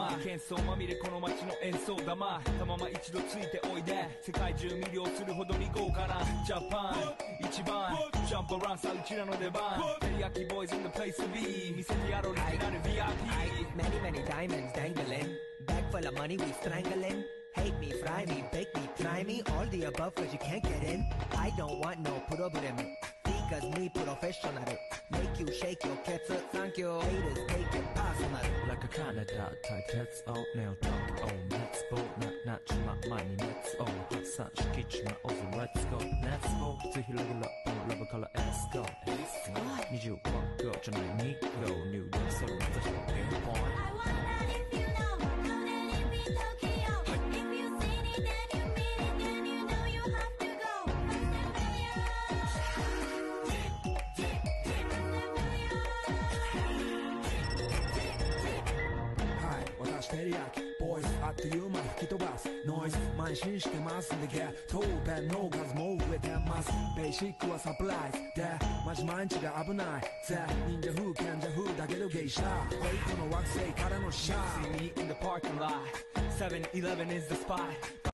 玉喧騒まみれこの街の演奏玉たまま一度ついておいで世界中魅了するほどに豪華なジャパン一番ジャンプアラウンさうちらの出番テリヤキボーイズ in the place to be 見せてやろうリジナル VIP Many many diamonds dangling Bag full of money we strangling Hate me, fry me, bake me, try me All the above cause you can't get in I don't want no problem Because me professional Make you shake your cats up Thank you Haters take it personal Like a Canada type Let's all nail talk Oh let's go not 주마 많이 Let's all 핫산 시키지마 어서 Let's go Let's go 지힐러글러 Love color Let's go 니주 광고 전에 니고 New York 서로 맞아 pinpoint I wonder if you know that it be Tokyo If you seen it then you mean it then you know you have to go Hi 私テリヤキボーイズあっという間吹き飛ばすノイズ慢心してますんでゲットペンの数も増えてますベーシックはサプライズでマジ毎日が危ないぜ忍者風賢者風だけどゲイシャフェイクの惑星からのシャー See me in the parking lot 7-Eleven is the spot